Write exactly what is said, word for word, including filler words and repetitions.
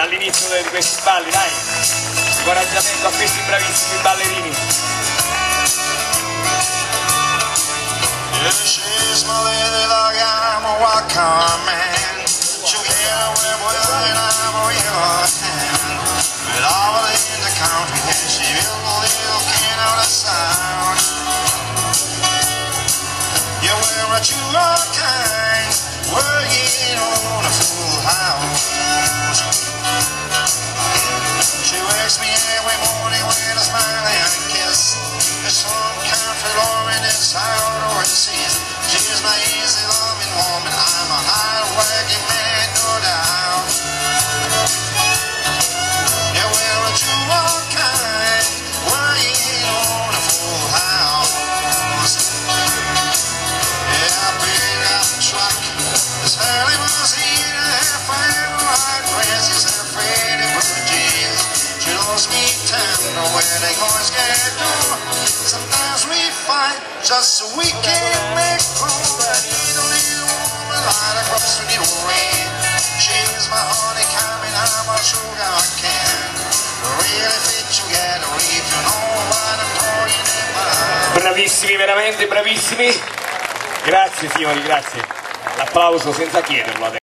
all'inizio di questi balli, dai, incoraggiamento a questi bravissimi ballerini. She's my lady like I'm a walk-on man. She'll get away with it, I'm a real hand. But all in the country, and she will little king of the sound. You wear a true old kind, working on a full house. She wakes me every morning with a smiling kiss. There's some country loving is out overseas. She's my easy loving woman, I'm a hard working man, no doubt. Yeah, we're a true old kind, working on a full house. Yeah, I pick up a truck, this valley was here, half five white dresses and pretty blue jeans. She loves me tender where they always get through. Sometimes we fight just so we can make room. I need a little woman right across the rain. She's my honey coming, I'm a sugar can. Really fit together if you know what I'm talking about. Bravissimi, veramente bravissimi. Grazie signori, grazie. L'applauso senza chiederlo adesso.